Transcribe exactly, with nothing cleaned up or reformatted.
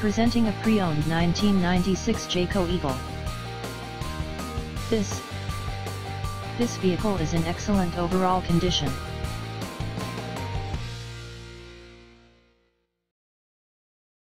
Presenting a pre-owned nineteen ninety-six Jayco Eagle. This, this vehicle is in excellent overall condition.